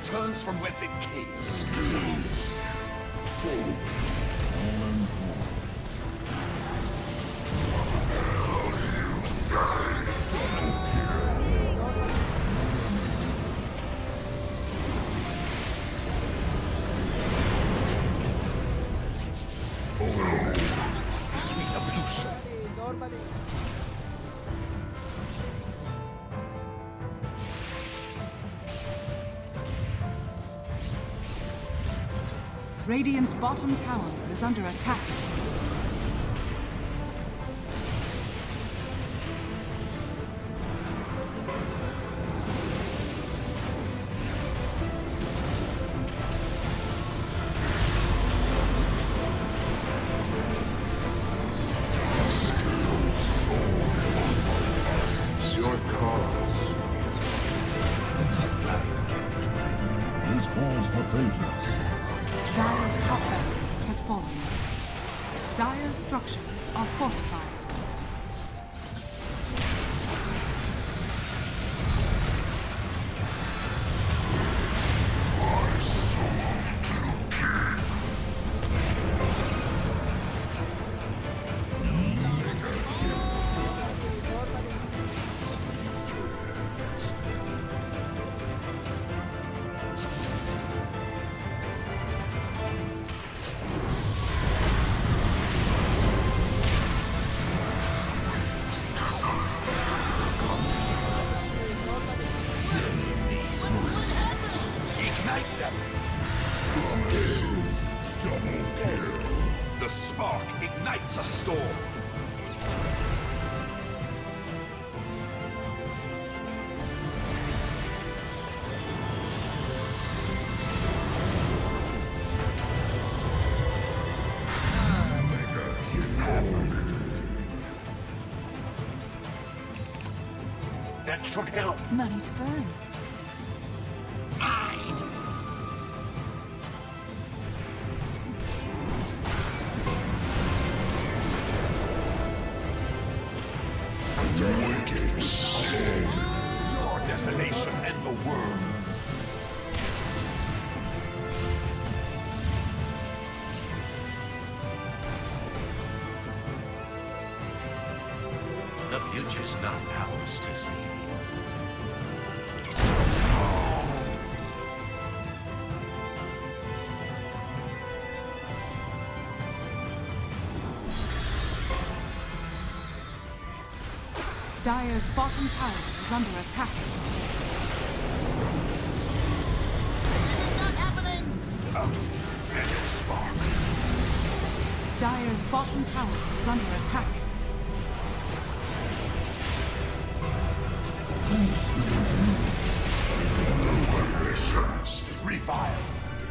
returns from whence it came. Sweet ablution. Normally. Radiant's bottom tower is under attack. Your cause. This calls for patience. Dire's top barracks has fallen. Dire's structures are fortified. Ignite them! The spark ignites a storm. That should help. Money to burn. Your desolation and the world's. The future's not ours to see. Dire's bottom tower is under attack. Out and your spark. Dire's bottom tower is under attack. Revile.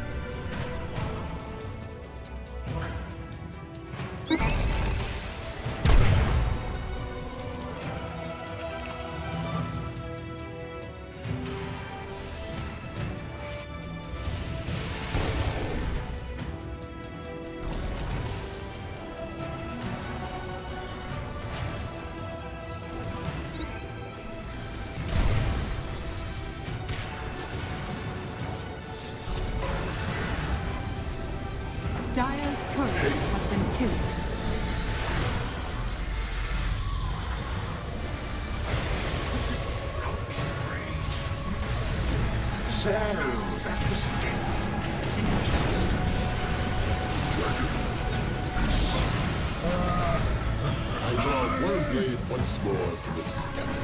Dire's courier has been killed. So, that was death. I draw one blade once more from its scabbard.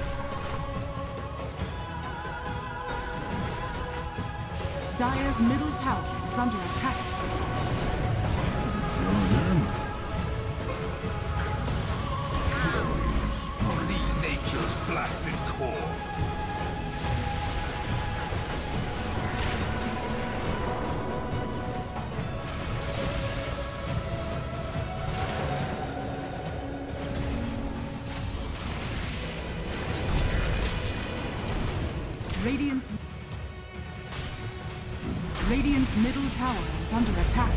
Dire's middle tower is under attack. See nature's blasted core. Radiant's middle tower is under attack.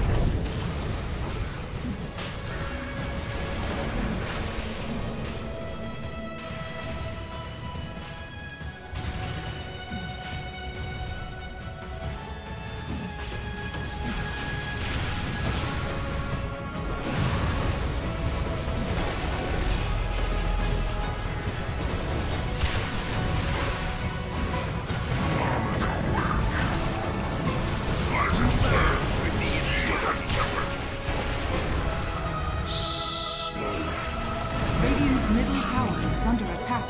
middle tower is under attack.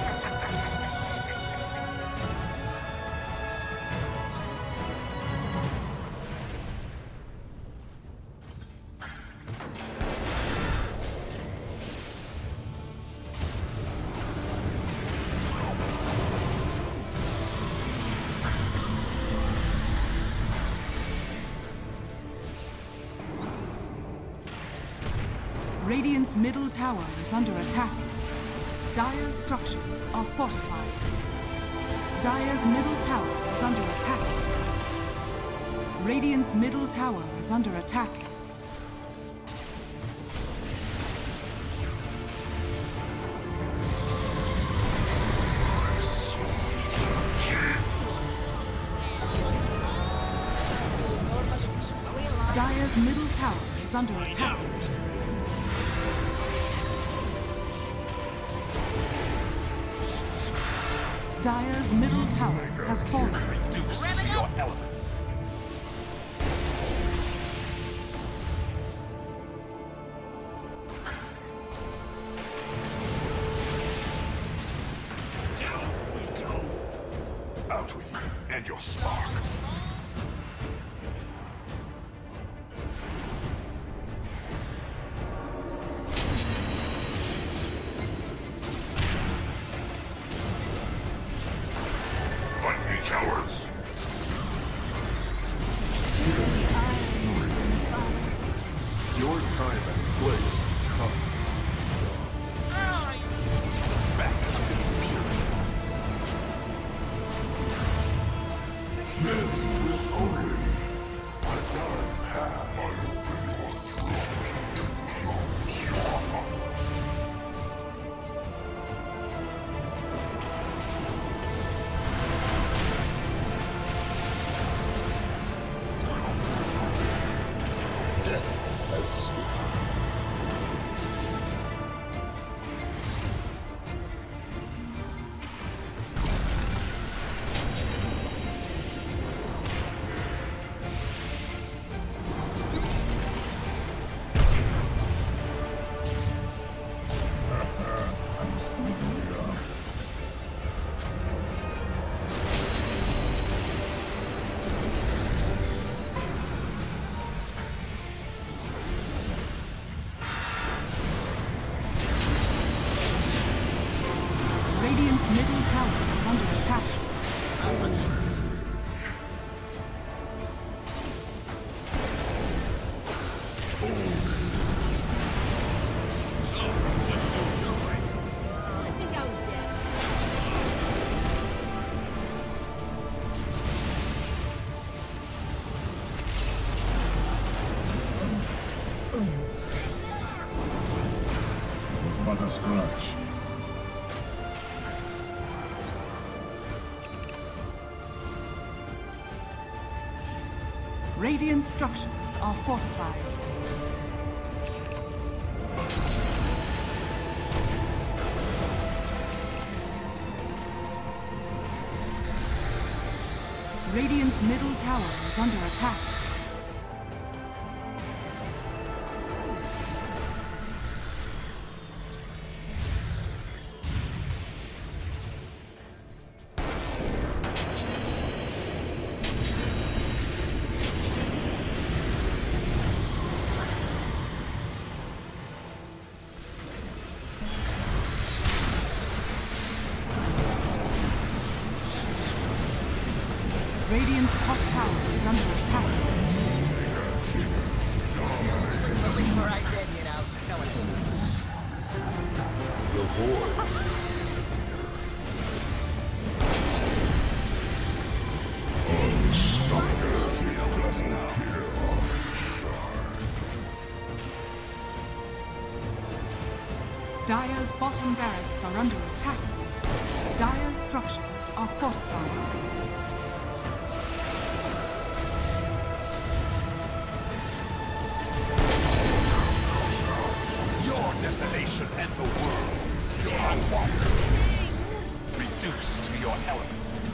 Radiant's middle tower is under attack. Dire's structures are fortified. Dire's middle tower is under attack. Radiant's middle tower is under attack. Dire's middle tower is under attack. Dire's middle tower has fallen. Reduce to your elements. Down we go. Out with you and your spark. Fight me, cowards! Your time and place has come. Back to the Puritans. This will open a dark path. I open your throat to close. Death has sweet. I'm still young. Radiant's middle tower is under attack. I think I was dead. It was but a scratch. Radiant structures are fortified. Radiant's middle tower is under attack. Radiant's top tower is under attack. Before I did, you know. No one's... The void is a mirror. Unstoppable just now. Dire's bottom barracks are under attack. Dire's structures are fortified. Your desolation and the world's reduced to your elements.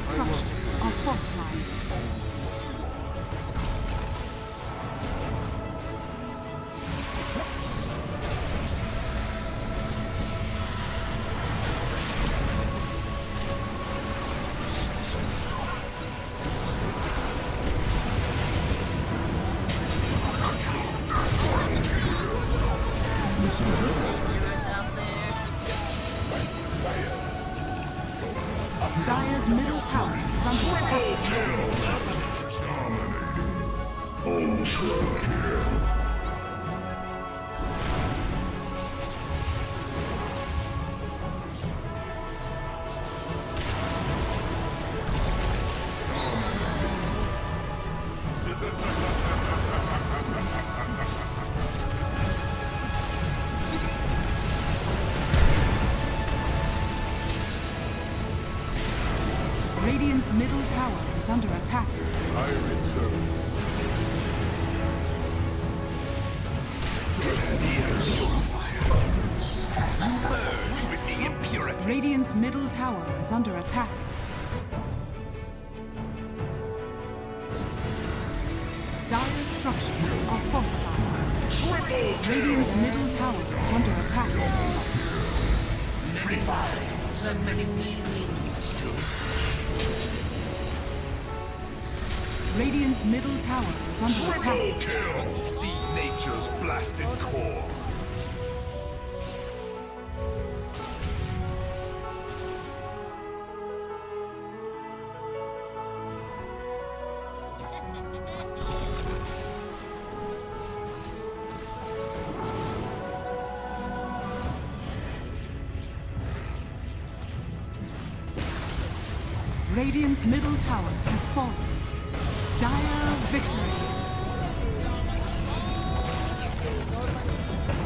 Dire's structures are fortified. Dire's middle tower is under attack. Radiant's middle tower is under attack. I return. Merge with the impurity. Radiant's middle tower is under attack. Dire's structures are fortified. Radiant's middle tower is under attack. Many lives and many meanings to it. Radiant's middle tower is under attack. Kill. See nature's blasted core. Radiant's middle tower has fallen. Dire victory.